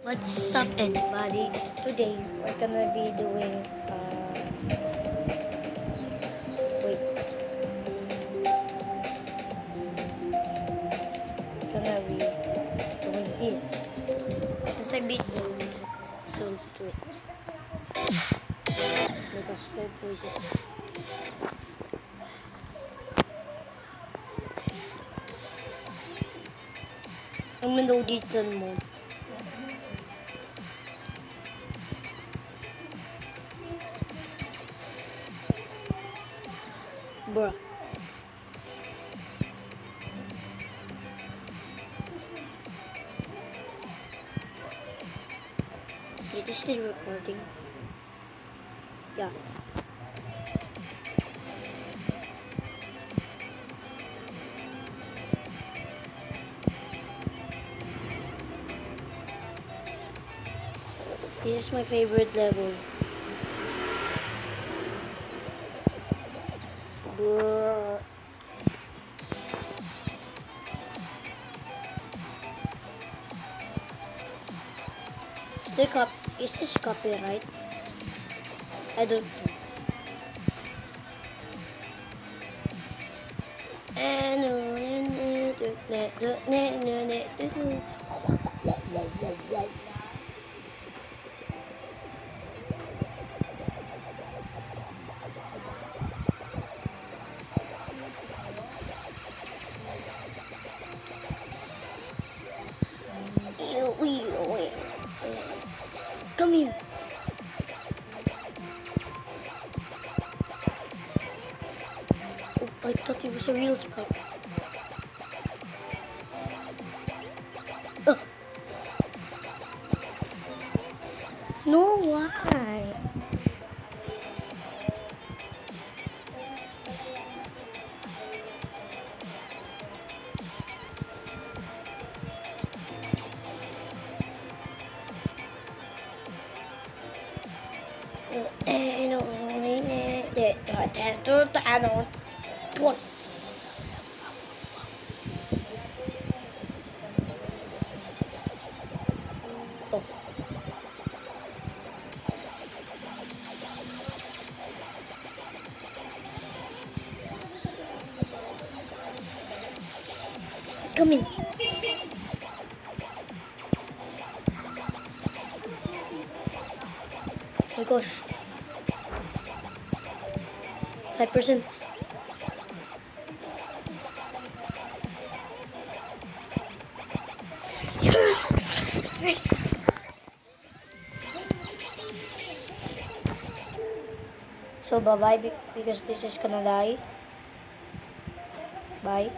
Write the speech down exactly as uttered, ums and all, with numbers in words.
What's up, everybody? Today we're gonna be doing uh wait we're gonna be doing this since I beat both, so let's do it because five voices. I'm in the digital mode. Bruh. It is still recording. Yeah. This is my favorite level. Bruh. Still cop is this copyright? I don't know. And come in. Oh, I thought it was a real spike. Uh. No, why? And only that I tend to tunnel. What? Oh. Come in. Oh my gosh. Five percent. So bye bye because this is gonna die. Bye.